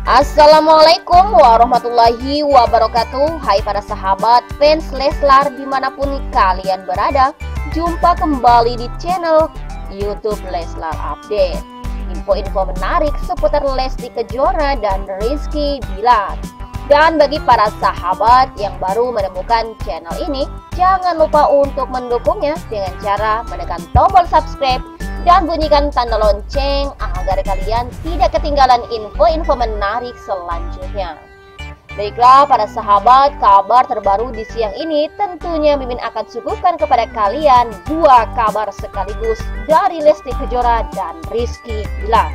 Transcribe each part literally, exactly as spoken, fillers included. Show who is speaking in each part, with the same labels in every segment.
Speaker 1: Assalamualaikum warahmatullahi wabarakatuh. Hai para sahabat fans Leslar dimanapun kalian berada, jumpa kembali di channel YouTube Leslar Update. Info-info menarik seputar Lesti Kejora dan Rizky Bilar. Dan bagi para sahabat yang baru menemukan channel ini, jangan lupa untuk mendukungnya dengan cara menekan tombol subscribe dan bunyikan tanda lonceng agar kalian tidak ketinggalan info-info menarik selanjutnya. Baiklah para sahabat, kabar terbaru di siang ini tentunya Mimin akan suguhkan kepada kalian dua kabar sekaligus dari Lesti Kejora dan Rizky Bilar.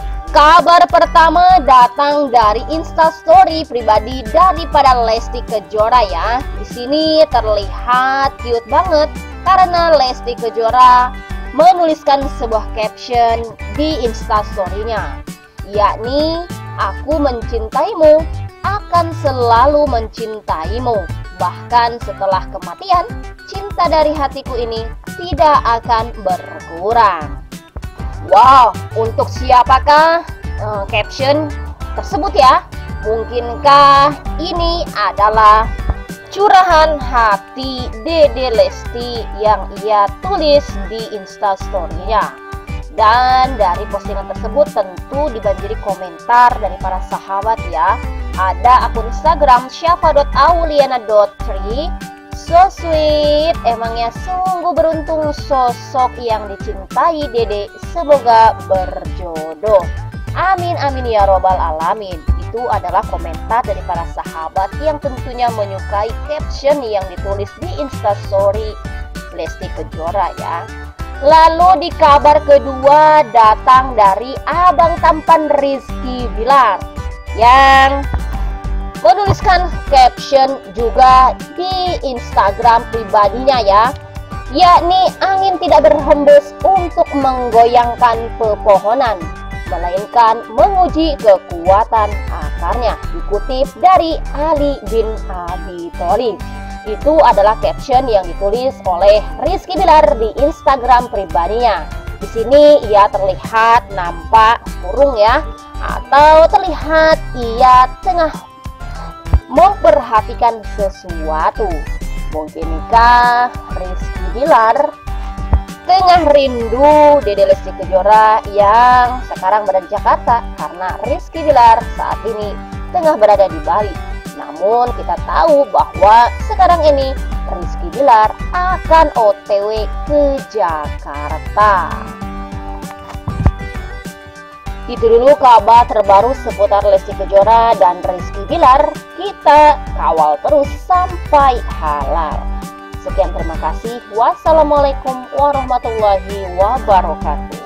Speaker 1: Kabar pertama datang dari Instastory pribadi daripada Lesti Kejora ya. Di sini terlihat cute banget karena Lesti Kejora menuliskan sebuah caption di Instastory-nya, yakni "Aku mencintaimu, akan selalu mencintaimu. Bahkan setelah kematian, cinta dari hatiku ini tidak akan berkurang." Wow, untuk siapakah uh, caption tersebut ya? Mungkinkah ini adalah curahan hati Dede Lesti yang ia tulis di Instastory-nya? Dan dari postingan tersebut tentu dibanjiri komentar dari para sahabat ya. Ada akun Instagram syafa dot auliana dot three. So sweet, emangnya sungguh beruntung sosok yang dicintai Dede, semoga berjodoh. Amin amin ya robbal alamin. Itu adalah komentar dari para sahabat yang tentunya menyukai caption yang ditulis di Instastory Lesti Kejora ya. Lalu di kabar kedua datang dari abang tampan Rizky Bilar yang menuliskan caption juga di Instagram pribadinya ya, yakni "Angin tidak berhembus untuk menggoyangkan pepohonan, melainkan menguji kekuatan akarnya." Dikutip dari Ali bin Abi Thalib. Itu adalah caption yang ditulis oleh Rizky Bilar di Instagram pribadinya. Di sini ia terlihat nampak murung ya, atau terlihat ia tengah memperhatikan sesuatu. Mungkinkah Rizky Bilar tengah rindu Dede Lesti Kejora yang sekarang berada di Jakarta, karena Rizky Bilar saat ini tengah berada di Bali. Namun kita tahu bahwa sekarang ini Rizky Bilar akan O T W ke Jakarta. Itu dulu kabar terbaru seputar Lesti Kejora dan Rizky Bilar. Kita kawal terus sampai halal. Sekian, terima kasih. Wassalamualaikum warahmatullahi wabarakatuh.